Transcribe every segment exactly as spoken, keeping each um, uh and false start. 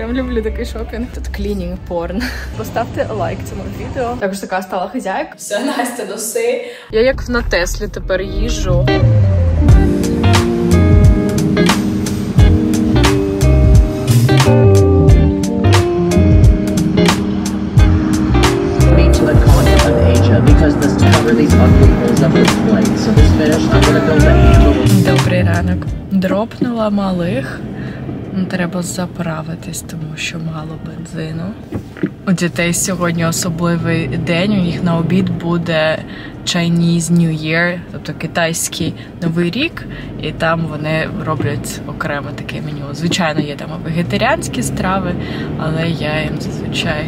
Прям люблю такий шопінг. Тут клінінг порн. Поставте лайк цьому відео. Також така стала хазяйка. Все, Настя, носи. Я як на Теслі тепер їжджу. Добрий ранок. Дропнула малих. Треба заправитись, тому що мало бензину. У дітей сьогодні особливий день. У них на обід буде Chinese New Year, тобто китайський Новий рік. І там вони роблять окремо таке меню. Звичайно, є там вегетаріанські страви, але я їм зазвичай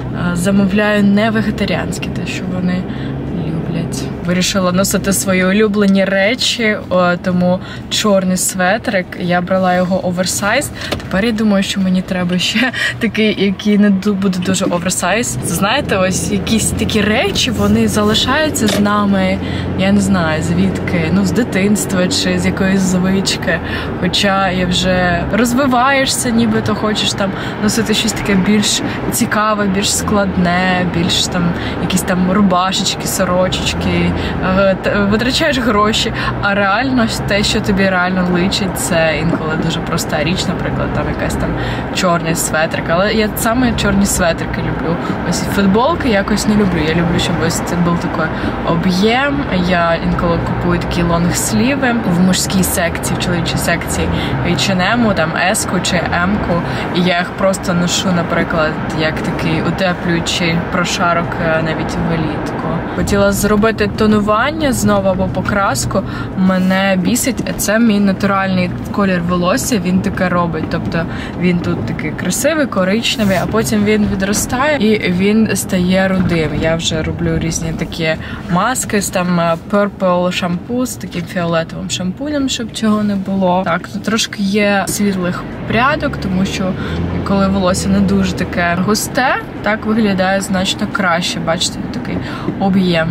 замовляю не вегетаріанські, те, що вони люблять. Вирішила носити свої улюблені речі, тому чорний светрик. Я брала його оверсайз. Тепер я думаю, що мені треба ще такий, який не буде дуже оверсайз. Знаєте, ось якісь такі речі, вони залишаються з нами, я не знаю, звідки, ну, з дитинства чи з якоїсь звички. Хоча я вже розвиваєшся, нібито хочеш там носити щось таке більш цікаве, більш складне, більш там якісь там рубашечки, сорочечки, витрачаєш гроші, а реально те, що тобі реально личить, це інколи дуже проста річ, наприклад, там якась там чорний светрик, але я саме чорні светрики люблю. Ось футболки якось не люблю, я люблю, щоб ось це був такий об'єм. Я інколи купую такі лонгсліви в мужській секції, в чоловічій секції ейч енд ем, там С-ку чи М-ку, і я їх просто ношу, наприклад, як такий утеплюючий прошарок навіть влітку. Хотіла зробити тонування знову або покраску. Мене бісить, це мій натуральний колір волосся, він таке робить. Тобто він тут такий красивий, коричневий, а потім він відростає і він стає рудим. Я вже роблю різні такі маски з там purple шампу з таким фіолетовим шампунем, щоб цього не було. Так, тут трошки є світлих прядок, тому що коли волосся не дуже таке густе, так виглядає значно краще. Бачите, такий об'єм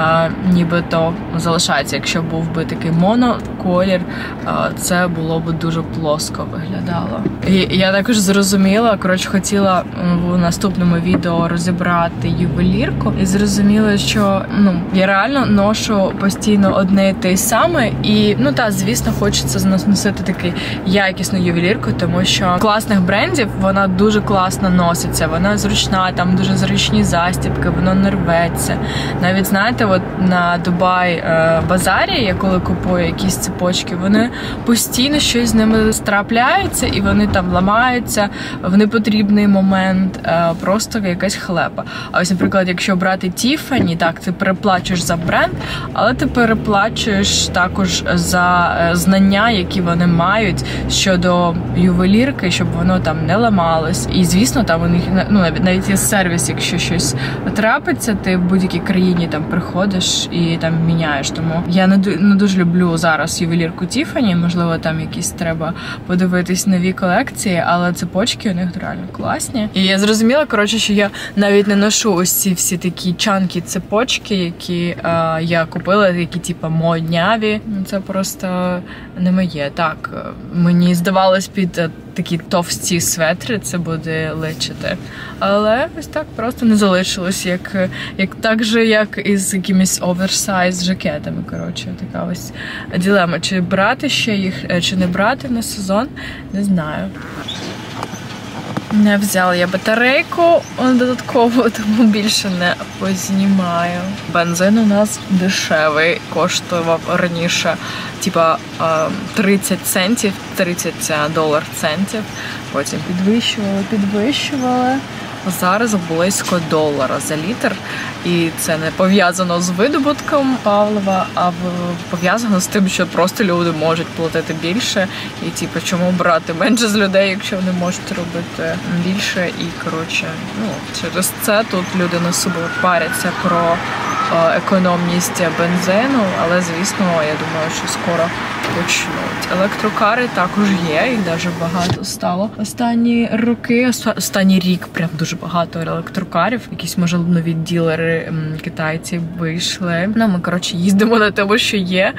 нібито залишається. Якщо був би такий моноколір, це було б дуже плоско виглядало. І я також зрозуміла, коротше, хотіла в наступному відео розібрати ювелірку і зрозуміла, що ну, я реально ношу постійно одне і те саме. І, ну так, звісно, хочеться носити таку якісну ювелірку, тому що класних брендів вона дуже класно носиться, вона зручна, там дуже зручні застібки, воно не рветься. Навіть, знаєте, от на Дубай е, базарі, я коли купую якісь цепочки, вони постійно щось з ними страпляється і вони там ламаються в непотрібний момент, е, просто якась хлепа. А ось, наприклад, якщо брати Tiffany, так, ти переплачуєш за бренд, але ти переплачуєш також за е, знання, які вони мають щодо ювелірки, щоб воно там не ламалось. І, звісно, там у них, ну, навіть, навіть є сервіс, якщо щось трапиться, ти в будь-якій країні там приходиш і там міняєш. Тому я не, не дуже люблю зараз ювелірку Tiffany, можливо, там якісь треба подивитись нові колекції, але цепочки у них реально класні. І я зрозуміла, коротше, що я навіть не ношу ось ці всі такі чанкі цепочки, які е, я купила, які типу модняві. Це просто не моє. Так, мені здавалось під такі товсті светри це буде личити. Але ось так просто не залишилось, як, як так же, як із якимись оверсайз жакетами, коротше, така ось дилема. Чи брати ще їх, чи не брати на сезон, не знаю. Не взяла я батарейку додатково, тому більше не познімаю. Бензин у нас дешевий, коштував раніше типа тридцять центів, тридцять долар центів. Потім підвищували, підвищували. Зараз близько долара за літр. І це не пов'язано з видобутком палива, а пов'язано з тим, що просто люди можуть платити більше. І типу, чому брати менше з людей, якщо вони можуть робити більше. І, коротше, ну, через це тут люди на собі паряться про економність бензину, але, звісно, я думаю, що скоро почнуть. Електрокари також є, їх дуже багато стало. Останні роки, останній рік прям дуже багато електрокарів. Якісь, може, нові ділери китайці вийшли. Ну, ми, коротше, їздимо на тому, що є.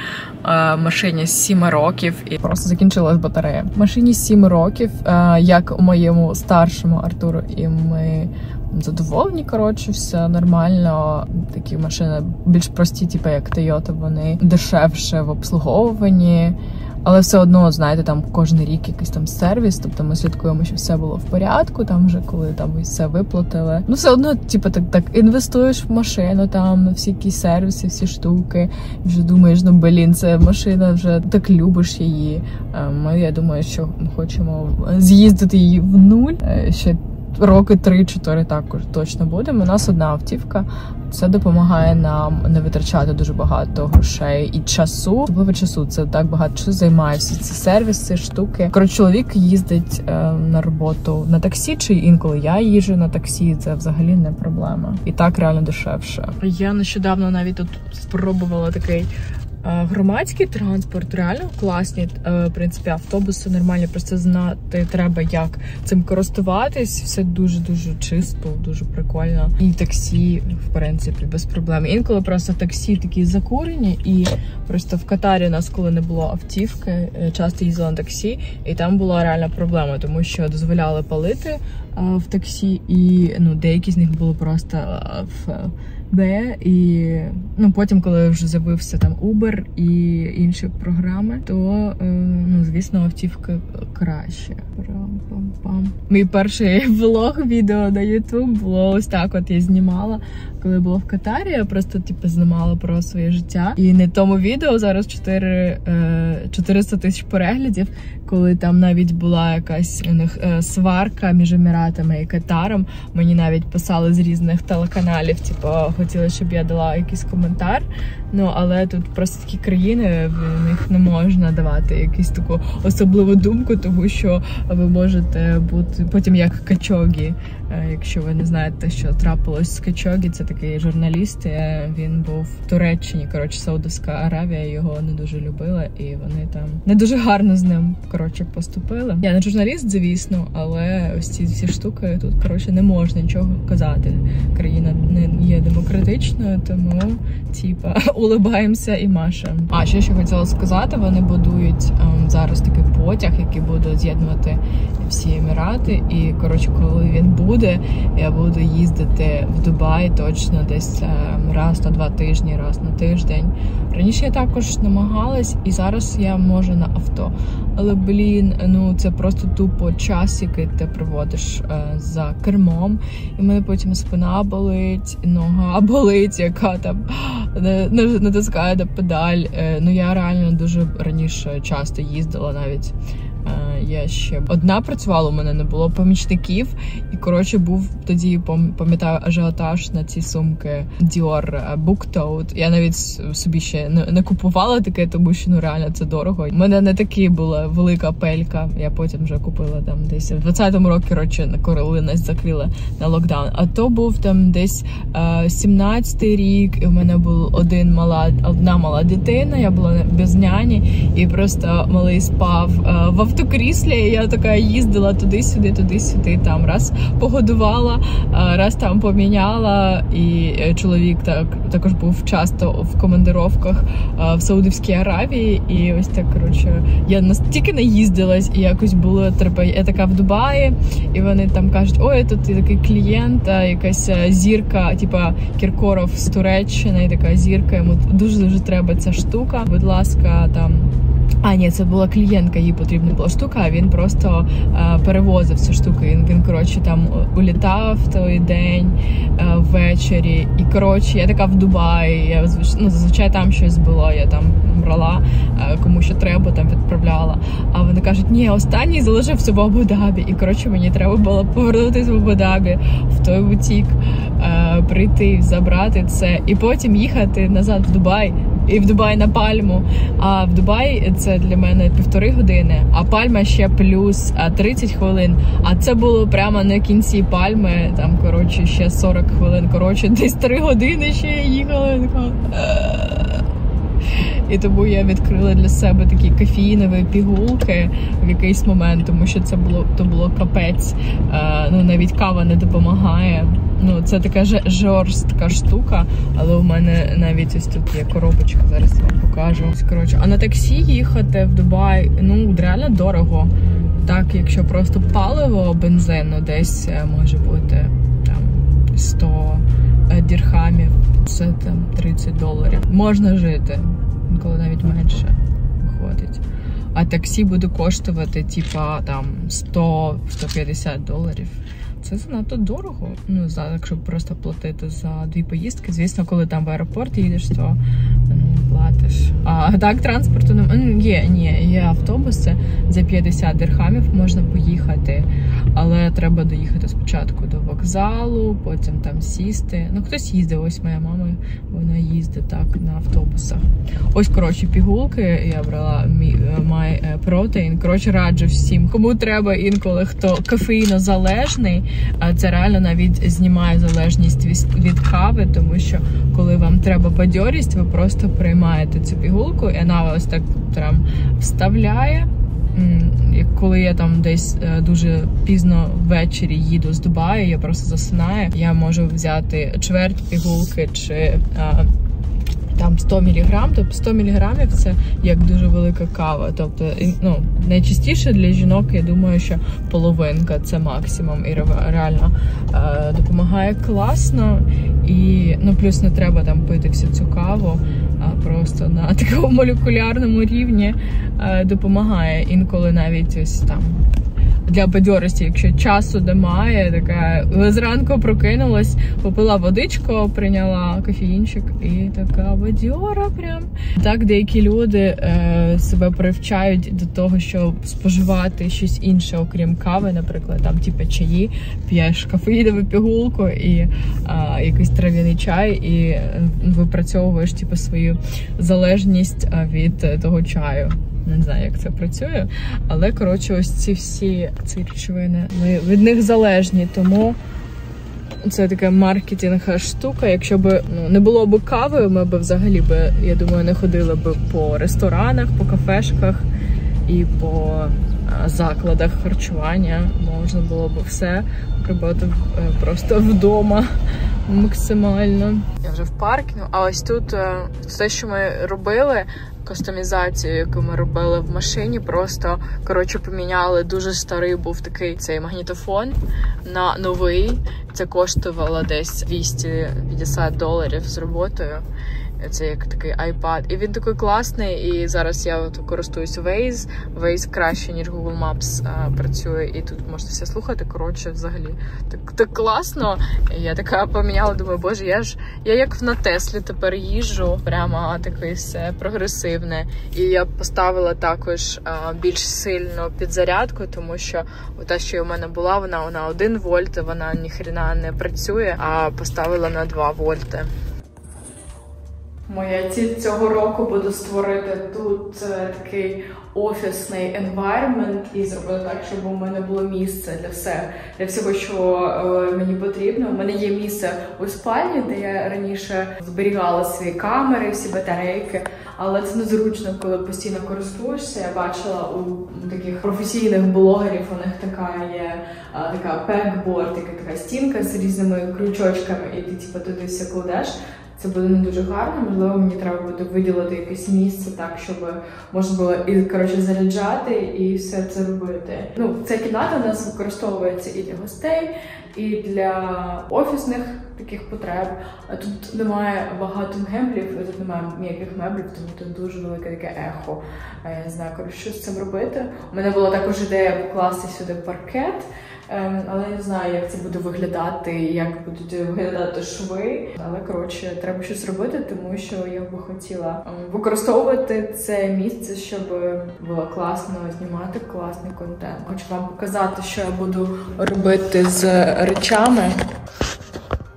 Машині сім років і просто закінчилась батарея. Машині сім років, як у моєму старшому Артуру, і ми задоволені, коротше, все нормально. Такі машини більш прості, типу як Toyota, вони дешевше в обслуговуванні. Але все одно, знаєте, там кожен рік якийсь там сервіс, тобто ми слідкуємо, що все було в порядку, там вже коли там все виплатили. Ну, все одно, типу, так, так інвестуєш в машину, там, на всі якісь сервіси, всі штуки, вже думаєш, ну, блін, це машина, вже так любиш її. Ми, я думаю, що хочемо з'їздити її в нуль, ще роки три-чотири також точно будемо. У нас одна автівка. Це допомагає нам не витрачати дуже багато грошей і часу. Особливо часу. Це так багато часу займає всі ці сервіси, штуки. Коротше, чоловік їздить е, на роботу на таксі, чи інколи я їжджу на таксі. Це взагалі не проблема. І так реально дешевше. Я нещодавно навіть тут спробувала такий громадський транспорт, реально класні, в принципі, автобуси нормальні, просто знати треба, як цим користуватись, все дуже-дуже чисто, дуже прикольно. І таксі, в принципі, без проблем. Інколи просто таксі такі закурені, і просто в Катарі у нас, коли не було автівки, часто їздила на таксі, і там була реальна проблема, тому що дозволяли палити в таксі, і ну, деякі з них були просто в Б, і ну, потім, коли вже з'явився там Uber і інші програми, то, ну, звісно, автівка краще. Пам-пам-пам. Мій перший влог, відео на YouTube було ось так от я знімала, коли була в Катарі, я просто, типу, знімала про своє життя. І на тому відео зараз чотириста тисяч переглядів, коли там навіть була якась у них сварка між Еміратами і Катаром. Мені навіть писали з різних телеканалів, типу, хотіли, щоб я дала якийсь коментар. Ну, але тут просто такі країни, в них не можна давати якусь таку особливу думку, тому що ви можете бути потім як Качогі. Якщо ви не знаєте, що трапилось з Качогі, це такий журналіст, він був в Туреччині, коротше, Саудовська Аравія його не дуже любила, і вони там не дуже гарно з ним, коротше, поступили. Я не журналіст, звісно, але ось ці всі штуки тут, коротше, не можна нічого казати. Країна не є демократичною, тому, типа, улибаємося і машемо. А, ще що хотіла сказати, вони будують ем, зараз такий потяг, який буде з'єднувати всі Емірати, і, коротше, коли він буде, я буду їздити в Дубай точно десь раз на два тижні, раз на тиждень. Раніше я також намагалась, і зараз я можу на авто. Але, блін, ну це просто тупо час, який ти проводиш е, за кермом. І в мене потім спина болить, нога болить, яка там натискає на педаль. Е, ну я реально дуже раніше часто їздила навіть. Я ще одна працювала, у мене не було помічників, і, коротше, був тоді, пам'ятаю, ажіотаж на ці сумки Dior Book Tote. Я навіть собі ще не, не купувала таке, тому що, ну, реально, це дорого. У мене не такі була велика пелька, я потім вже купила там десь в двадцятому році, коротше, коли нас закрили на локдаун. А то був там десь е, сімнадцятий рік, і в мене був один мала, одна мала дитина, я була без няні, і просто малий спав е, в автокріслі, і я така їздила туди-сюди, туди-сюди, там раз погодувала, раз там поміняла, і чоловік так, також був часто в командировках в Саудівській Аравії, і ось так, коротше, я настільки наїздилась, і якось було, треба, я така в Дубаї, і вони там кажуть, ой, тут такий клієнт, якась зірка, типа Кіркоров з Туреччини, така зірка, йому дуже-дуже треба ця штука, будь ласка, там. А, ні, це була клієнтка, їй потрібна була штука, а він просто а, перевозив цю штуку. Він, він, коротше, там улітав той день а, ввечері. І, коротше, я така в Дубаї, я, ну, зазвичай там щось було, я там брала, а, кому що треба, там відправляла. А вони кажуть, ні, останній залишився в Абу-Дабі. І, коротше, мені треба було повернутися в Абу-Дабі, в той бутік, а, прийти, забрати це. І потім їхати назад в Дубай і в Дубай на Пальму. А в Дубаї це для мене півтори години, а Пальма ще плюс тридцять хвилин. А це було прямо на кінці Пальми, там, коротше, ще сорок хвилин. Коротше, десь три години ще я їхала. І тому я відкрила для себе такі кофеїнові пігулки в якийсь момент, тому що це було, то було капець. Е, ну, навіть кава не допомагає. Ну, це така жорстка штука, але у мене навіть ось тут є коробочка, зараз я вам покажу. Коротше, а на таксі їхати в Дубай, ну, реально дорого. Так, якщо просто паливо, бензину десь може бути там сто дірхамів, це там тридцять доларів. Можна жити, коли навіть менше виходить. А таксі буде коштувати, типа, там сто - сто п'ятдесят доларів. Це занадто дорого, ну, за, якщо просто платити за дві поїздки. Звісно, коли там в аеропорт їдеш, то ну, платиш. А так, транспорту ну, є, ні, є автобуси, за п'ятдесят дирхамів можна поїхати, але треба доїхати спочатку до вокзалу, потім там сісти. Ну, хтось їздить, ось моя мама, вона їздить так на автобусах. Ось, коротше, пігулки я брала, My Protein. Коротше, раджу всім, кому треба інколи, хто кофеїнозалежний. Це реально навіть знімає залежність від кави, тому що коли вам треба бадьорість, ви просто приймаєте цю пігулку, і вона ось так прям вставляє. Коли я там десь дуже пізно ввечері їду з Дубаю, я просто засинаю, я можу взяти чверть пігулки чи а, там сто міліграм, тобто сто міліграмів це як дуже велика кава. Тобто, ну, найчастіше для жінок, я думаю, що половинка це максимум і реально е, допомагає класно. І, ну, плюс не треба там пити всю цю каву, а просто на такому молекулярному рівні е, допомагає. Інколи навіть ось там для бадьорості, якщо часу немає, така зранку прокинулась, попила водичку, прийняла кофеїнчик і така бадьора прям. Так деякі люди е, себе привчають до того, щоб споживати щось інше, окрім кави, наприклад, там типу чаї, п'єш кофеїнову пігулку і е, якийсь трав'яний чай, і випрацьовуєш типу свою залежність від того чаю. Не знаю, як це працює, але, коротше, ось ці всі ці речовини, ми від них залежні, тому це така маркетингова штука. Якщо б ну, не було б кави, ми б взагалі, б, я думаю, не ходили б по ресторанах, по кафешках і по а, закладах харчування. Можна було б все робити просто вдома максимально. Я вже в паркінгу, а ось тут те, що ми робили, кастомізацію, яку ми робили в машині, просто, коротше, поміняли. Дуже старий був такий цей магнітофон на новий. Це коштувало десь двісті п'ятдесят доларів з роботою. Це як такий iPad. І він такий класний, і зараз я от користуюсь Waze. Waze краще, ніж Google Maps а, працює, і тут можна все слухати. Коротше, взагалі, так, так класно. І я така поміняла, думаю, боже, я ж, я як на Теслі тепер їжджу, прямо таке все прогресивне. І я поставила також а, більш сильну підзарядку, тому що та, що у мене була, вона, вона один вольт, вона ніхрена не працює, а поставила на два вольти. Моя ціль цього року буде створити тут такий офісний environment і зробити так, щоб у мене було місце для все, для всього, що е, мені потрібно. У мене є місце у спальні, де я раніше зберігала свої камери, всі батарейки, але це незручно, коли постійно користуєшся. Я бачила у таких професійних блогерів, у них така є а, така пекборд, яка така стінка з різними крючочками, і ти типу, туди все кладеш. Це буде не дуже гарно, можливо, мені треба буде виділити якесь місце так, щоб можна було і, коротше, заряджати і все це робити. Ну, ця кімната у нас використовується і для гостей, і для офісних таких потреб. А тут немає багато меблів, тут немає ніяких меблів, тому тут дуже велике таке ехо. Я не знаю, коротше, що з цим робити. У мене була також ідея покласти сюди паркет, але я не знаю, як це буде виглядати, як будуть виглядати шви. Але, коротше, треба щось робити, тому що я би хотіла використовувати це місце, щоб було класно знімати класний контент. Хочу вам показати, що я буду робити з речами.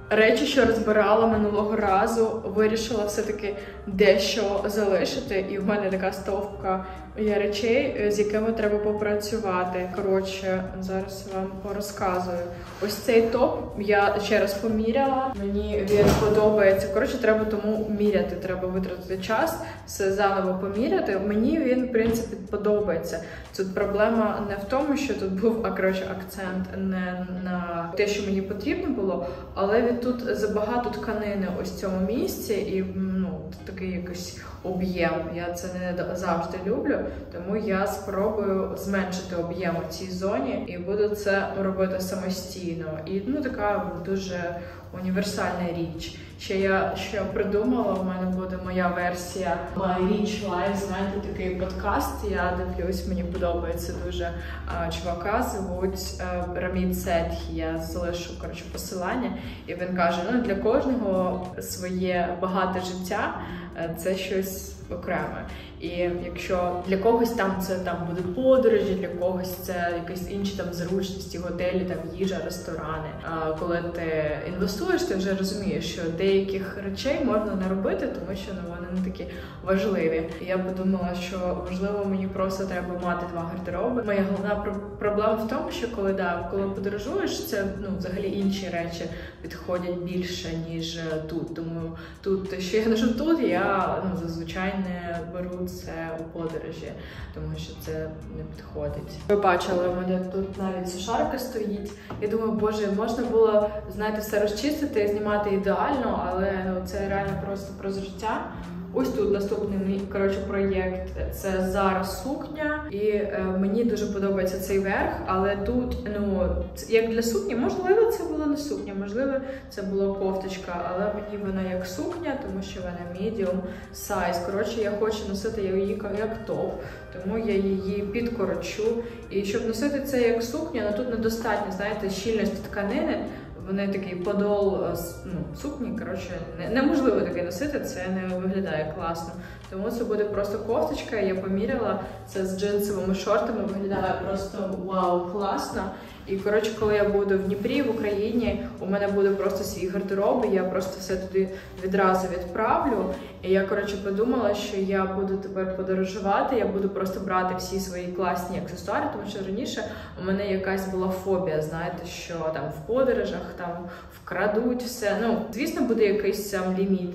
Речі, що розбирала минулого разу, вирішила все-таки дещо залишити. І в мене така стовпка є речей, з якими треба попрацювати. Коротше, зараз вам порозказую. Ось цей топ я ще раз поміряла. Мені він подобається. Коротше, треба тому міряти. Треба витратити час, все заново поміряти. Мені він, в принципі, подобається. Тут проблема не в тому, що тут був, а коротше, акцент не на те, що мені потрібно було, але від тут забагато тканини ось в цьому місці і, ну, такий якийсь об'єм. Я це не завжди люблю, тому я спробую зменшити об'єм у цій зоні і буду це робити самостійно. І, ну, така дуже універсальна річ. Ще я що придумала, у мене буде моя версія My Rich Life, знаєте, такий подкаст, я дивлюсь, мені подобається дуже. Чувака звуть Рамід Сетхі, я залишу, коротше, посилання, і він каже, ну, для кожного своє багате життя, це щось окреме. І якщо для когось там це там будуть подорожі, для когось це якісь інші там зручності, готелі, там їжа, ресторани. А коли ти інвестуєш, ти вже розумієш, що деяких речей можна не робити, тому що, ну, вони не такі важливі. І я подумала, що можливо мені просто треба мати два гардероби. Моя головна проблема в тому, що коли да, коли подорожуєш, це, ну, взагалі інші речі підходять більше, ніж тут. Тому тут, що я ношу тут, я, ну, зазвичай не беру це у подорожі, тому що це не підходить. Ви бачили, у мене тут навіть сушарка стоїть. Я думаю, боже, можна було, знаєте, все розчистити і знімати ідеально, але, ну, це реально просто про життя. Ось тут наступний мій, коротше, проєкт. Це зараз сукня, і е, мені дуже подобається цей верх, але тут, ну, як для сукні, можливо, це була не сукня, можливо, це була кофточка, але мені вона як сукня, тому що вона medium size. Коротше, я хочу носити її як топ, тому я її підкорочу. І щоб носити це як сукня, ну, тут недостатньо, знаєте, щільності тканини. Вони такий подол, ну, сукні, коротше, неможливо таке носити, це не виглядає класно. Тому це буде просто кофточка, я поміряла, це з джинсовими шортами, виглядає просто вау, класно. І, коротше, коли я буду в Дніпрі, в Україні, у мене буде просто свій гардероб, і я просто все туди відразу відправлю. І я, коротше, подумала, що я буду тепер подорожувати, я буду просто брати всі свої класні аксесуари, тому що раніше у мене якась була фобія, знаєте, що там в подорожах там вкрадуть все. Ну, звісно, буде якийсь сам ліміт.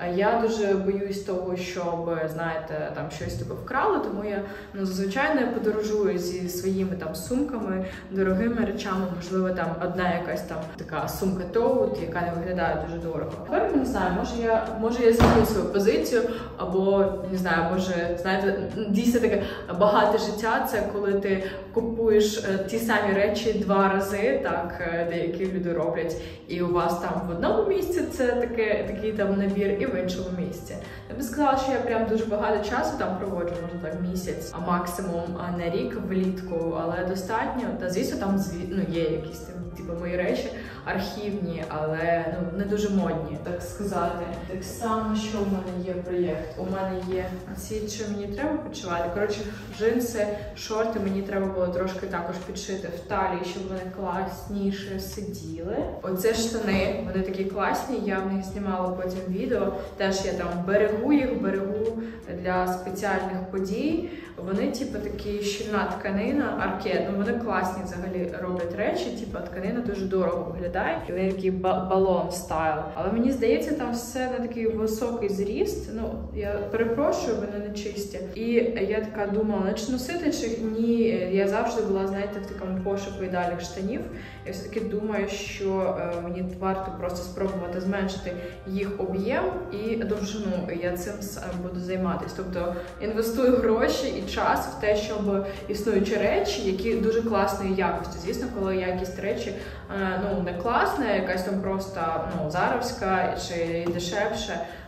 Я дуже боюсь того, щоб, знаєте, там щось тебе вкрали, тому я, ну, зазвичай не подорожую зі своїми там сумками, дорогими речами, можливо, там одна якась там така сумка тоут, яка не виглядає дуже дорого. Тепер, не знаю, може я, може я зміню свою позицію, або, не знаю, може, знаєте, дійсно таке багате життя, це коли ти купуєш ті самі речі два рази, так, деякі люди роблять, і у вас там в одному місці це таке, такий там набір, і в іншому місці. Я би сказала, що я прям дуже багато часу там проводжу, може так місяць, а максимум на рік влітку, але достатньо. Та звісно, там ну, є якісь там, типу, мої речі архівні, але, ну, не дуже модні, так сказати. Так само, що в мене є проєкт. У мене є ці, що мені треба підшивати. Коротше, джинси, шорти мені треба було трошки також підшити в талії, щоб вони класніше сиділи. Оце штани, вони такі класні, я в них знімала потім відео. Теж я там берегу їх, берегу для спеціальних подій. Вони, типу, такі щільна тканина, аркет. Ну, вони класні взагалі роблять речі, типу, тканина дуже дорого виглядає. І вони такий балон стайл. Але мені здається, там все на такий високий зріст. Ну, я перепрошую, вони не чисті. І я така думала, чи носити, чи ні. Я завжди була, знаєте, в такому пошуку ідеальних штанів. Я все-таки думаю, що е, мені варто просто спробувати зменшити їх об'єм і довжину. Я цим буду займатися. Тобто інвестую гроші і час в те, щоб існуючі речі, які дуже класної якості. Звісно, коли якість речі е, ну, не класна, якась там просто, ну, заровська чи дешевше,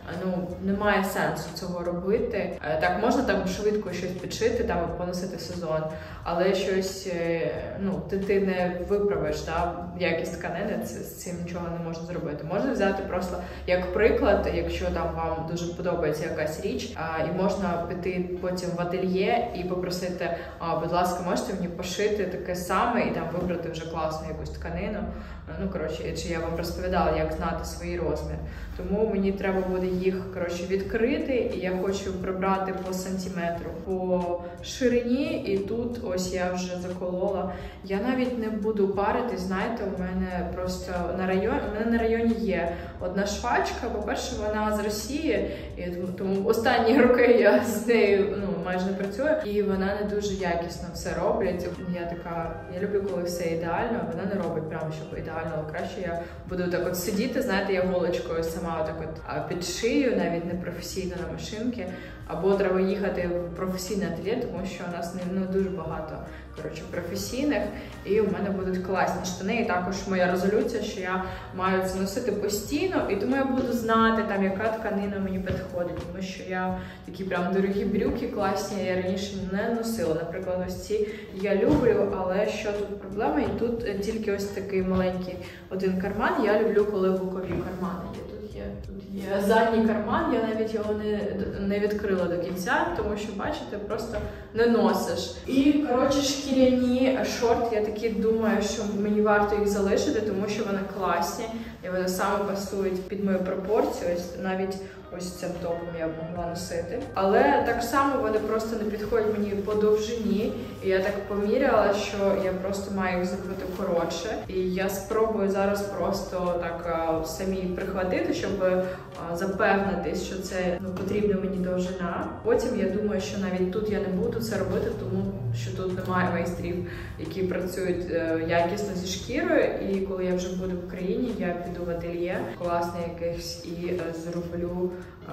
ну, немає сенсу цього робити. Так, можна там швидко щось підшити, там поносити сезон, але щось, ну, ти, ти не виправиш, да, якість тканини, це, з цим нічого не можна зробити. Можна взяти просто як приклад, якщо там вам дуже подобається якась річ, а, і можна піти потім в ательє і попросити, а, будь ласка, можете мені пошити таке саме і там вибрати вже класну якусь тканину. Ну, коротше, чи я вам розповідала, як знати свої розміри. Тому мені треба буде їх, коротше, відкрити, і я хочу прибрати по сантиметру, по ширині, і тут ось я вже заколола. Я навіть не буду парити, знаєте, у мене просто на районі, у мене на районі є одна швачка, по-перше, вона з Росії, і тому останні роки я з нею, ну, майже не працюю, і вона не дуже якісно все роблять. Я така, я люблю, коли все ідеально, а вона не робить прямо, щоб ідеально, але краще я буду так от сидіти, знаєте, я голочкою сама отак от підшию, навіть не професійно на машинки, або треба їхати в професійне ательє, тому що у нас не, ну, дуже багато, коротше, професійних, і у мене будуть класні штани, і також моя резолюція, що я маю це носити постійно, і тому я буду знати, там, яка тканина мені підходить, тому що я такі прям дорогі брюки класні, я раніше не носила. Наприклад, ось ці я люблю, але що тут проблема, і тут тільки ось такий маленький один карман, я люблю, коли бокові кармани є. Тут є задній карман, я навіть його не, не відкрила до кінця, тому що, бачите, просто не носиш. І, коротше, шкіряні шорти, я такі думаю, що мені варто їх залишити, тому що вони класні, і вони саме пасують під мою пропорцію, ось навіть ось цим топом я б могла носити. Але так само вони просто не підходять мені по довжині, і я так поміряла, що я просто маю їх зробити коротше. І я спробую зараз просто так самі прихватити, щоб запевнитись, що це, ну, потрібна мені довжина. Потім я думаю, що навіть тут я не буду це робити, тому що тут немає майстрів, які працюють якісно зі шкірою. І коли я вже буду в Україні, я піду в ательє, класне якесь, і зроблю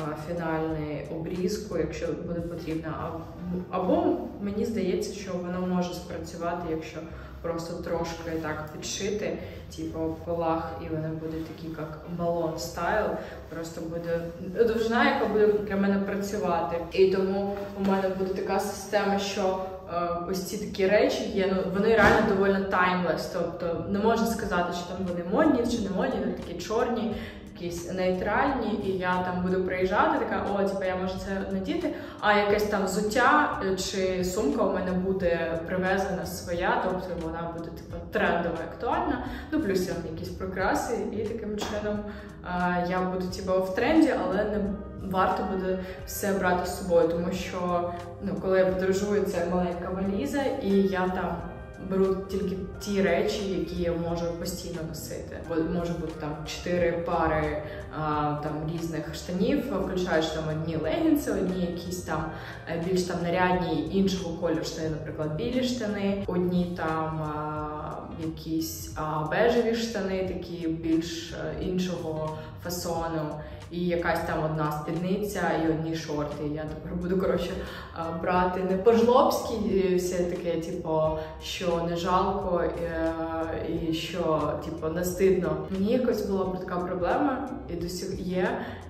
фінальну обрізку, якщо буде потрібно. Або мені здається, що воно може спрацювати, якщо просто трошки так підшити, типу в полах, і вони будуть такі, як балон стайл, просто буде довжина, яка буде для мене працювати. І тому у мене буде така система, що е, ось ці такі речі є, ну, вони реально доволі timeless, тобто не можна сказати, що там вони модні чи не модні, вони такі чорні, якісь нейтральні, і я там буду приїжджати, така, о, типу, я можу це надіти, а якесь там взуття чи сумка у мене буде привезена своя, тобто вона буде, типу, трендова, актуальна, ну, плюс там якісь прикраси, і таким чином а, я буду, типу, в тренді, але не варто буде все брати з собою, тому що, ну, коли я подорожую, це маленька валіза, і я там беру тільки ті речі, які я можу постійно носити. Бо може бути там чотири пари а, там різних штанів, включаючи там одні легінси, одні якісь там більш там нарядні іншого кольору штани, наприклад, білі штани, одні там а, якісь а, бежеві штани, такі більш а, іншого фасону. І якась там одна спідниця і одні шорти. Я тепер буду, коротше, брати не по-жлобськи, все таке, типу, що не жалко і що, типу, не стидно. Мені якось була така проблема, і до сих є.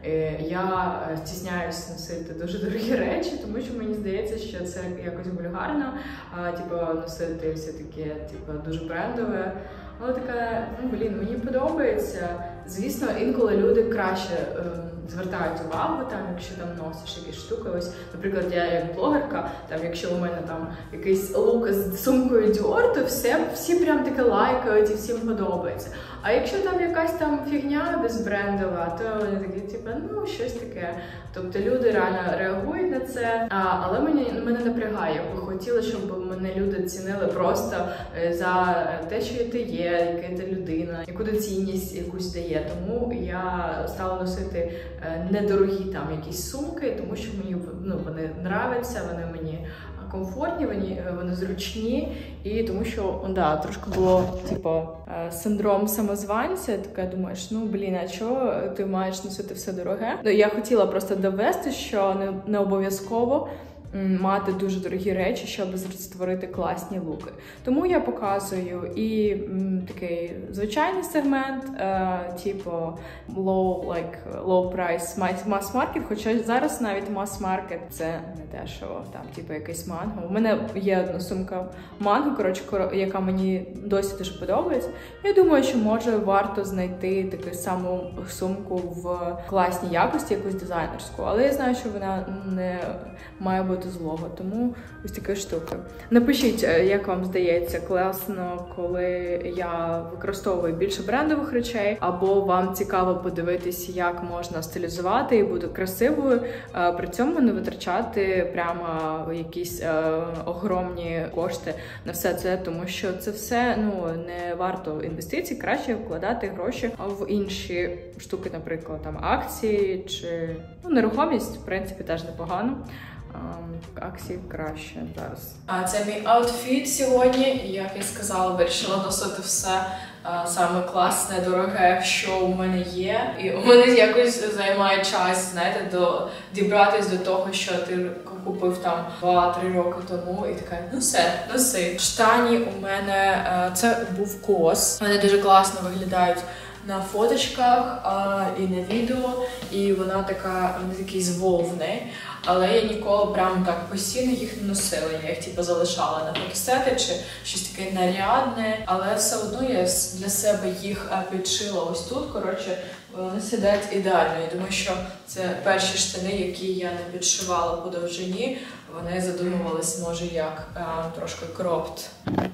Я стісняюсь носити дуже дорогі речі, тому що мені здається, що це якось вульгарно, типу, носити все таке, типу, дуже брендове. Але така, ну, блін, мені подобається. Звісно, інколи люди краще е, звертають увагу, там, якщо там носиш якісь штуки. Ось, наприклад, я як блогерка, там, якщо у мене там якийсь лук з сумкою Dior, то все, всі прям таке лайкають і всім подобається. А якщо там якась там фігня безбрендова, то вони такі, типу, ну, щось таке. Тобто люди реально реагують на це, а, але мені, мене напрягає. Я би хотіла, щоб мене люди цінили просто за те, що ти є, яка ти людина, яку ти цінність якусь дає. Тому я стала носити недорогі там якісь сумки, тому що мені, ну, вони нравляться, вони мені комфортні, вони, вони зручні, і тому що, да, трошки було, типу, синдром самозванця, така думаєш, ну, блін, а чого ти маєш носити все дороге? Ну, я хотіла просто довести, що не, не обов'язково мати дуже дорогі речі, щоб створити класні луки. Тому я показую і м, такий звичайний сегмент, е, типу low, like, low price mass market, хоча зараз навіть mass market це не дешево, там типу якийсь манго. У мене є одна сумка манго, коротше, яка мені досі дуже подобається. Я думаю, що може варто знайти таку саму сумку в класній якості, якусь дизайнерську, але я знаю, що вона не має бути злого, тому ось така штука. Напишіть, як вам здається, класно, коли я використовую більше брендових речей, або вам цікаво подивитись, як можна стилізувати і бути красивою, при цьому не витрачати прямо якісь е, огромні кошти на все це, тому що це все, ну, не варто інвестицій, краще вкладати гроші в інші штуки, наприклад, там акції чи ну, нерухомість, в принципі, теж непогано. Акції краще зараз. А це мій аутфіт сьогодні. І, як я сказала, вирішила носити все а, саме класне, дороге, що у мене є. І у мене якось займає час, знаєте, до дібратись до того, що ти купив там два-три роки тому, і така, ну все, носи. Штані у мене, а, це був кос. Вони дуже класно виглядають на фоточках а, і на відео, і вона така, вони такі з вовни. Але я ніколи прям так постійно їх не носила. Я їх типу залишала на фотосети чи щось таке нарядне. Але все одно я для себе їх підшила ось тут. Коротше, вони сидять ідеально. Я думаю, що це перші штани, які я не підшивала по довжині. Вони задумувались, може, як а, трошки кропт.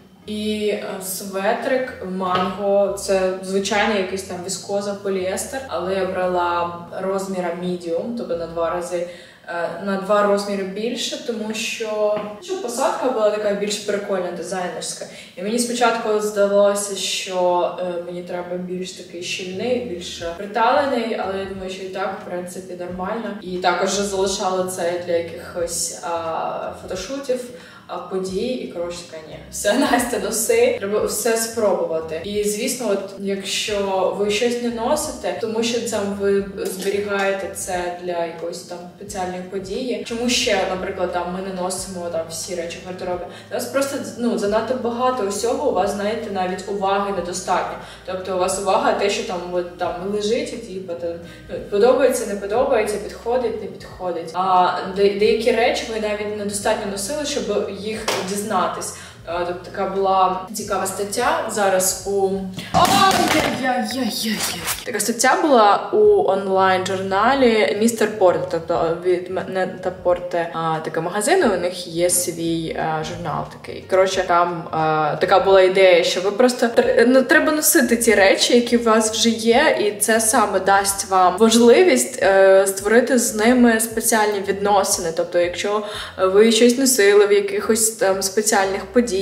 І светрик манго, це звичайний якийсь там віскоза, поліестер, але я брала розміра medium, тобто на два рази, на два розміри більше, тому що, що посадка була така більш прикольна, дизайнерська. І мені спочатку здалося, що е, мені треба більш такий щільний, більш приталений, але я думаю, що і так, в принципі, нормально. І також залишала це для якихось а, фотошутів, подій, і, коротше, така, ні. Все, Настя, носи, треба все спробувати. І, звісно, от, якщо ви щось не носите, тому що це ви зберігаєте це для якоїсь там спеціальної події. Чому ще, наприклад, там ми не носимо там всі речі в гардеробі? У вас просто, ну, занадто багато усього, у вас, знаєте, навіть уваги недостатньо. Тобто у вас увага те, що там, от, там лежить, і типу, там, подобається, не подобається, підходить, не підходить. А де, деякі речі ви навіть недостатньо носили, щоб їх дізнатись. Тобто така була цікава стаття зараз у... Ай-яй-яй-яй-яй. Така стаття була у онлайн-журналі містер Порте, тобто від Нета Порте, такий магазин, у них є свій а, журнал такий. Коротше, там а, така була ідея, що ви просто ну, треба носити ті речі, які у вас вже є, і це саме дасть вам можливість е, створити з ними спеціальні відносини. Тобто, якщо ви щось носили в якихось там спеціальних подіях,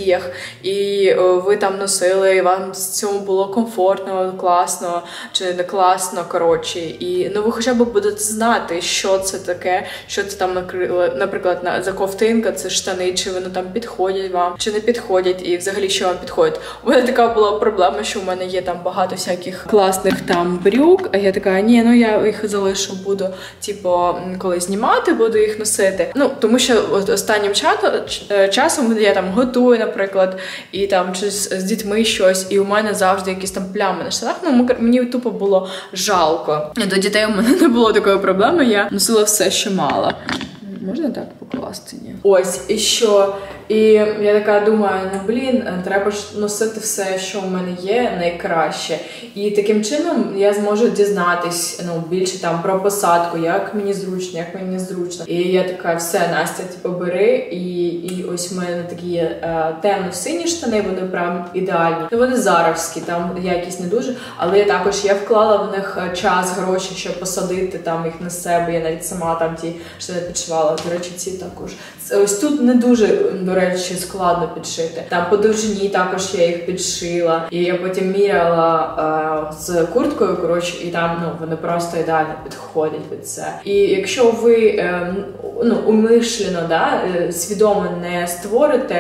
і ви там носили, і вам з цьому було комфортно, класно, чи не класно, коротше. І ну, ви хоча б будете знати, що це таке, що це там, наприклад, за ковтинка, це штани, чи вони там підходять вам, чи не підходять, і взагалі, що вам підходить. У мене така була проблема, що у мене є там багато всяких класних там брюк, а я така, ні, ну я їх залишу, буду, типу, коли знімати, буду їх носити. Ну, тому що от останнім часом я там готую, наприклад, і там чи з, з дітьми щось, і у мене завжди якісь там плями на штанах. Ну, мені тупо було жалко. До дітей у мене не було такої проблеми, я носила все, що мала. Можна так покласти? Ні. Ось, і що? І я така думаю, ну, блін, треба ж носити все, що в мене є, найкраще. І таким чином я зможу дізнатись, ну, більше там про посадку, як мені зручно, як мені незручно. І я така, все, Настя, типу, бери. І, і ось в мене такі е, темно-сині штани, вони прям ідеальні. Ну, вони заровські, там якість не дуже, але я також, я вклала в них час, гроші, щоб посадити там їх на себе. Я навіть сама там ті штани підшивала. До речі, ці також. Ось тут не дуже, до речі, складно підшити. Там по довжині також я їх підшила. І я потім міряла е, з курткою, коротше, і там, ну, вони просто ідеально підходять під це. І якщо ви, е, ну, умишлено, да, свідомо не створите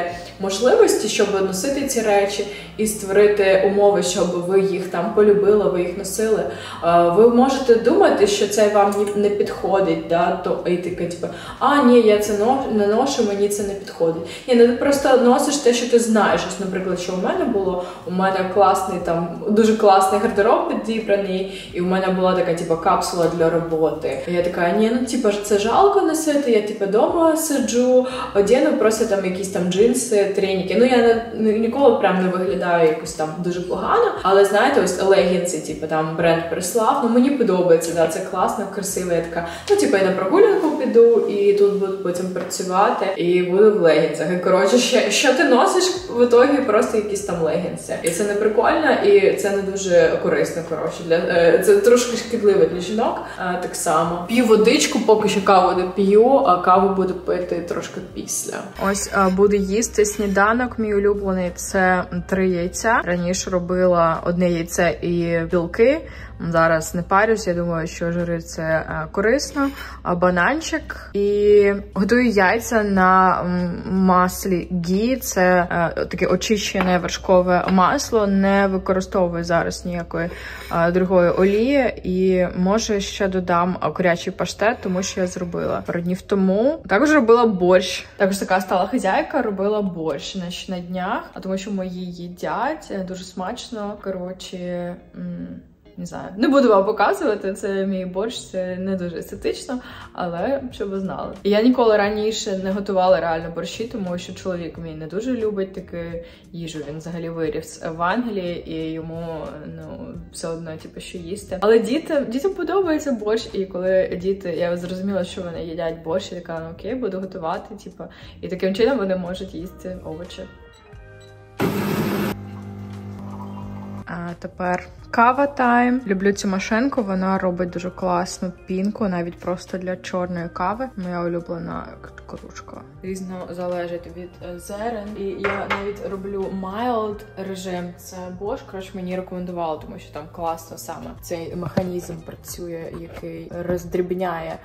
можливості, щоб носити ці речі і створити умови, щоб ви їх там полюбили, ви їх носили. Ви можете думати, що це вам не підходить, да? То і таке, типу, а ні, я це не ношу, мені це не підходить. Ні, не ти просто носиш те, що ти знаєш. Ось, наприклад, що у мене було, у мене класний там, дуже класний гардероб підібраний, і у мене була така, типу, капсула для роботи. І я така, ні, ну, типу, це жалко носити, я, типу, дома сиджу, одягну просто там якісь там джинси, треніки. Ну, я не, ніколи прям не виглядаю якось там дуже погано, але, знаєте, ось легінси, типу, там бренд прислав, ну, мені подобається, да, це класно, красиво, я така, ну, типу, я на прогулянку піду, і тут буду потім працювати, і буду в легінсах. І, коротше, що, що ти носиш, в ітогі просто якісь там легінси. І це не прикольно, і це не дуже корисно, коротше, для, це трошки шкідливо для жінок, а, так само. П'ю водичку, поки що каву не п'ю, а каву буду пити трошки після. Ось а, буду їсти сніданок, мій улюблений, це три яйця. Раніше робила одне яйце і білки. Зараз не парюсь, я думаю, що жири це е, корисно. А бананчик. І готую яйця на маслі гі. Це е, таке очищене вершкове масло. Не використовую зараз ніякої е, другої олії. І може ще додам курячий паштет, тому що я зробила пару днів тому. Також робила борщ. Також така стала хазяйка, робила борщ на, на днях. А тому що мої їдять дуже смачно. Коротше... Не знаю, не буду вам показувати, це мій борщ, це не дуже естетично, але щоб ви знали. Я ніколи раніше не готувала реально борщі, тому що чоловік мій не дуже любить таку їжу, він взагалі виріс в Англії, і йому, ну, все одно, типу, що їсти. Але дітям, дітям подобається борщ, і коли діти, я зрозуміла, що вони їдять борщ, я така, ну окей, буду готувати, типу, і таким чином вони можуть їсти овочі. А тепер кава тайм. Люблю цю машинку, вона робить дуже класну пінку, навіть просто для чорної кави. Моя улюблена кружка. Різно залежить від зерен. І я навіть роблю mild режим. Це Bosch, коротше, мені рекомендували, тому що там класно саме цей механізм працює, який роздрібняє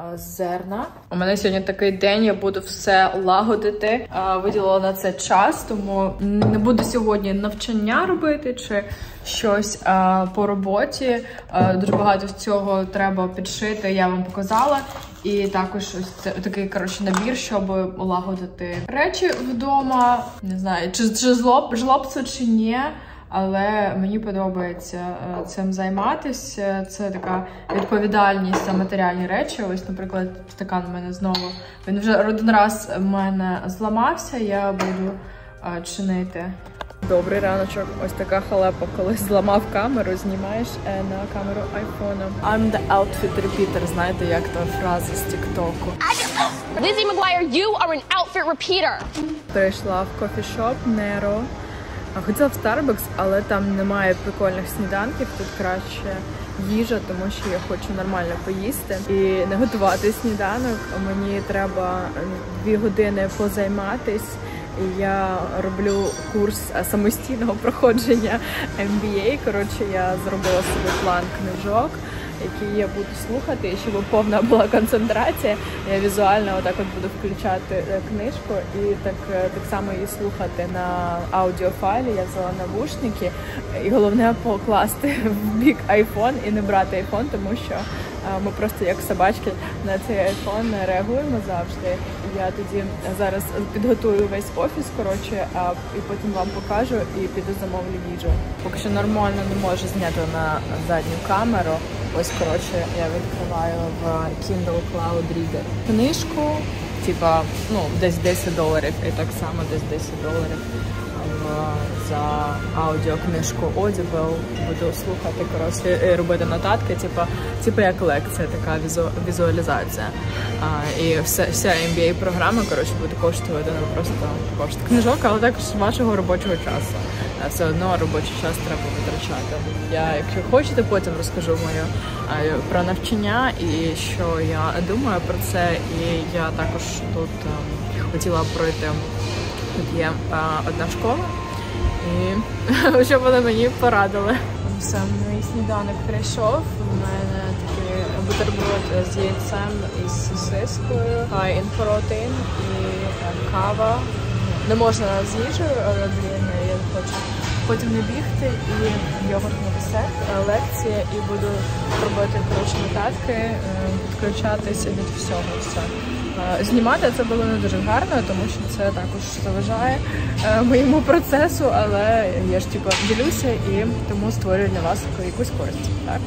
зерна. У мене сьогодні такий день, я буду все лагодити. Виділила на це час, тому не буду сьогодні навчання робити чи щось по роботі. Дуже багато цього треба підшити, я вам показала. І також ось такий, коротше, набір, щоб лагодити речі вдома. Не знаю, чи, чи злоб, жлобство, чи ні. Але мені подобається цим займатися. Це така відповідальність за матеріальні речі. Ось, наприклад, стакан у мене знову. Він вже один раз в мене зламався, я буду чинити. Добрий раночок. Ось така халепа, коли зламав камеру, знімаєш на камеру айфону. I'm the outfit repeater. Знаєте, як та фраза з тіктоку? Lizzie McGuire, you are an outfit repeater. Прийшла в кофішоп Nero. Хотіла в Starbucks, але там немає прикольних сніданків, тут краще їжа, тому що я хочу нормально поїсти і не готувати сніданок. Мені треба дві години позайматись. Я роблю курс самостійного проходження ем бі ей. Коротше, я зробила собі план книжок, які я буду слухати, і щоб повна була концентрація. Я візуально отак от буду включати книжку і так, так само її слухати на аудіофайлі. Я взяла навушники, і головне покласти в бік айфон і не брати айфон, тому що ми просто як собачки на цей айфон реагуємо завжди. Я тоді зараз підготую весь офіс, коротше, а і потім вам покажу і піду замовлю їжу. Поки що нормально не можу зняти на задню камеру. Ось, коротше, я відкриваю в Kindle Cloud Reader книжку, типа, ну, десь десять доларів, і так само десь десять доларів за аудіокнижку Audible. Буду слухати, коротше, робити нотатки, типа, типа як лекція, така візу, візуалізація. А, і вся, вся ем бі ей-програма, коротше, буде коштувати, ну, просто коштує книжок, але також вашого робочого часу. А все одно робочий час треба витрачати. Я, якщо хочете, потім розкажу мою а, про навчання і що я думаю про це. І я також тут а, хотіла пройти. Тут є а, одна школа, і щоб вони мені порадили. Сам мій сніданок прийшов. У мене такий бутерброд з яйцем і з сосискою, high in protein і кава. не можна з їжею, але блін, я хочу потім не бігти і йогуртний десерт, лекція, і буду робити коротше нотатки, відключатися від всього. Все. Знімати це було не дуже гарно, тому що це також заважає моєму процесу, але я ж типу ділюся і тому створюю для вас якусь користь. Так?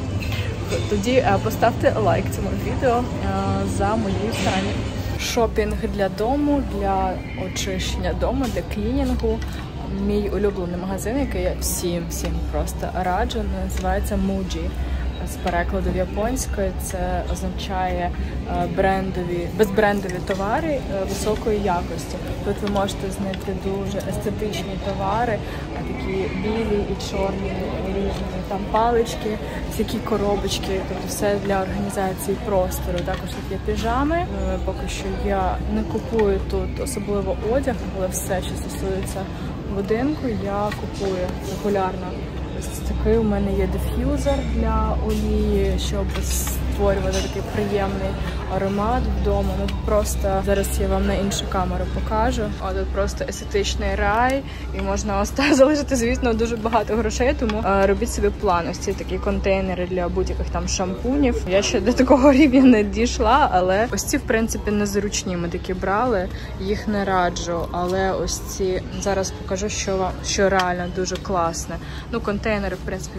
Тоді поставте лайк цьому відео за мої старання. Шопінг для дому, для очищення дому, для клінінгу. Мій улюблений магазин, який я всім, всім просто раджу, називається Muji. З перекладу в японською це означає брендові, безбрендові товари високої якості. Тут ви можете знайти дуже естетичні товари, такі білі і чорні, різні там палички, всякі коробочки, тобто все для організації простору. Також тут є піжами. Поки що я не купую тут особливо одяг, але все, що стосується будинку, я купую регулярно. Ось такий у мене є диф'юзер для олії, щоб створювати такий приємний аромат вдома. Ну просто зараз я вам на іншу камеру покажу. О, тут просто естетичний рай, і можна ось так залишити, звісно, дуже багато грошей, тому е, робіть собі план. Ось ці такі контейнери для будь-яких там шампунів. Я ще до такого рівня не дійшла, але ось ці, в принципі, незручні. Ми такі брали, їх не раджу, але ось ці, зараз покажу, що вам, що реально дуже класне. Ну, контейнери, в принципі,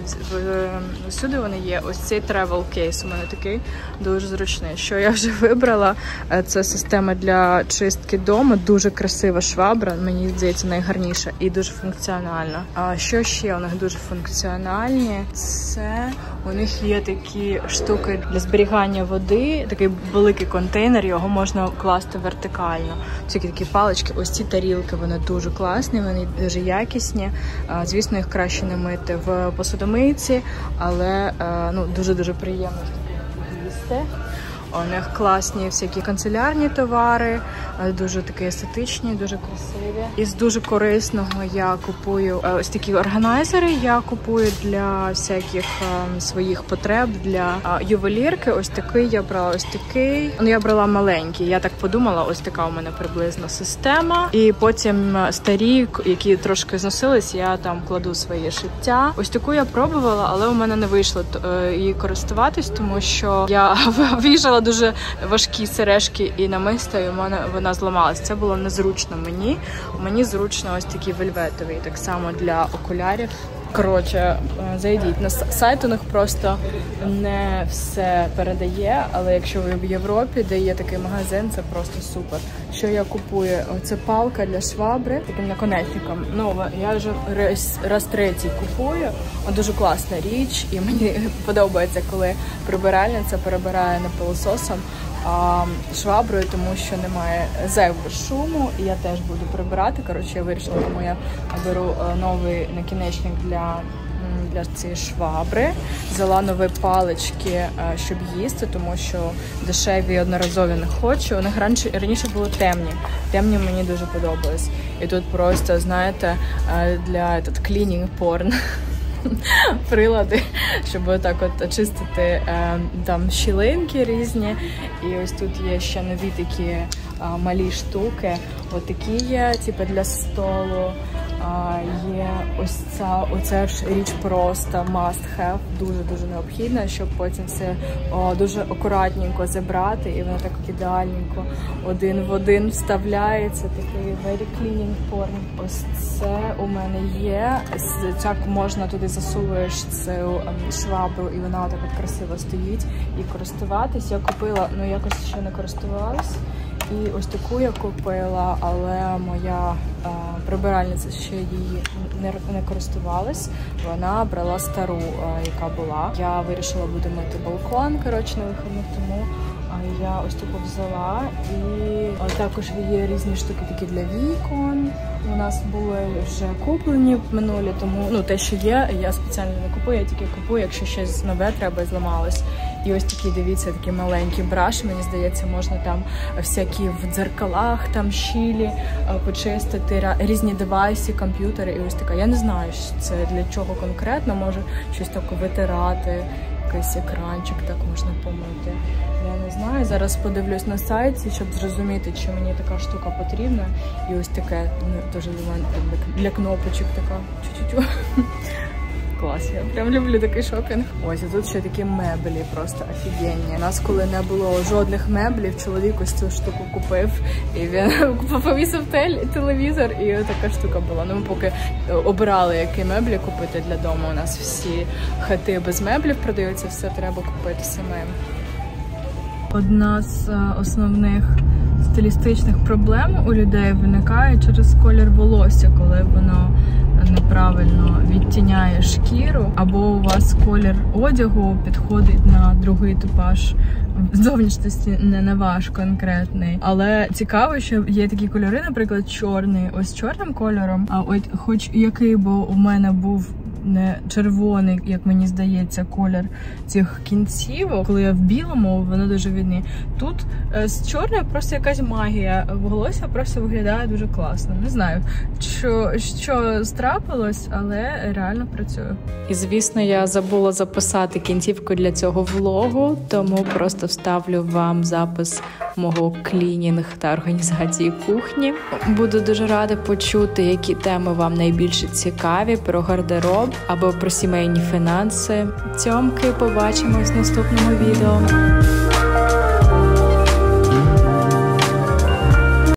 всюди вони є. Ось цей travel case у мене такий дуже зручний. Що я вже вибрала, це система для чистки дому, дуже красива швабра, мені здається, найгарніша і дуже функціональна. А що ще у них дуже функціональні? Це у них є такі штуки для зберігання води, такий великий контейнер, його можна класти вертикально. Такі такі палички, ось ці тарілки, вони дуже класні, вони дуже якісні. Звісно, їх краще не мити в посудомийці, але ну, дуже-дуже приємно їсти. У них класні всякі канцелярні товари, дуже такі естетичні, дуже красиві. Із дуже корисного я купую ось такі органайзери, я купую для всяких своїх потреб, для ювелірки. Ось такий я брала, ось такий. Ну, я брала маленький, я так подумала, ось така у мене приблизно система. І потім старі, які трошки зносились, я там кладу своє шиття. Ось таку я пробувала, але у мене не вийшло її користуватись, тому що я в'їжджала дуже важкі сережки і намисто, і в мене вона зламалась. Це було незручно мені. Мені зручно ось такі вельветові, так само для окулярів. Коротше, зайдіть на сайт, у них просто не все передає, але якщо ви в Європі, де є такий магазин, це просто супер. Що я купую? Це палка для швабри, таким наконечником. Ну, я вже раз, раз третій купую. Дуже класна річ, і мені подобається, коли прибиральниця перебирає не пилососом, а шваброю, тому що немає зайвого шуму, і я теж буду прибирати. Коротше, я вирішила, тому я беру новий накінечник для, для цієї швабри. Взяла нові палички, щоб їсти, тому що дешеві одноразові не хочу. Вони раніше, раніше були темні. Темні мені дуже подобались. І тут просто, знаєте, для клінінг порн. Прилади, щоб отак от очистити е, там щілинки різні. І ось тут є ще нові такі е, малі штуки. Ось такі є, типу для столу. А, є ось ця, оця ж річ просто must have, дуже-дуже необхідна, щоб потім все о, дуже акуратненько забрати, і воно так ідеальненько один в один вставляється, такий very cleaning form. Ось це у мене є, так можна туди засовуєш цю швабру, і вона так от красиво стоїть, і користуватись. Я купила, ну якось ще не користувалась. І ось таку я купила, але моя а, прибиральниця ще її не, не користувалась. Вона брала стару, а, яка була. Я вирішила буду мити балкон, коротше, на вихідних, тому а, я ось таку взяла. І а, також є різні штуки такі для вікон. У нас були вже куплені в минулі, тому ну те, що є, я спеціально не купую, я тільки купую, якщо щось нове треба і зламалось. І ось такі, дивіться, такі маленькі браш, мені здається, можна там всякі в дзеркалах, там щілі почистити, різні девайси, комп'ютери і ось така. Я не знаю, що це для чого конкретно, може щось таке витирати, якийсь екранчик так можна помити. Я не знаю, зараз подивлюсь на сайті, щоб зрозуміти, чи мені така штука потрібна. І ось таке, ну, теж для мене для кнопочок така. Чу-чу-чу. Клас, я прям люблю такий шопінг. Ось, а тут ще такі меблі просто офігенні. У нас, коли не було жодних меблів, чоловік ось цю штуку купив. І він повісив телевізор, і така штука була. Ну, ми поки обирали, які меблі купити для дому. У нас всі хати без меблів продаються, все треба купити самим. Одна з основних стилістичних проблем у людей виникає через колір волосся, коли воно неправильно відтіняє шкіру, або у вас колір одягу підходить на другий типаж зовнішності, не на ваш конкретний. Але цікаво, що є такі кольори, наприклад, чорний, ось чорним кольором, а от хоч який би у мене був не червоний, як мені здається, колір цих кінцівок, коли я в білому, воно дуже видні. Тут е, з чорним просто якась магія. Волосся просто виглядає дуже класно. Не знаю, що, що страпилось, але реально працює. І, звісно, я забула записати кінцівку для цього влогу, тому просто вставлю вам запис мого клінінг та організації кухні. Буду дуже рада почути, які теми вам найбільше цікаві про гардероб або про сімейні фінанси. Цьомки, побачимось в наступному відео.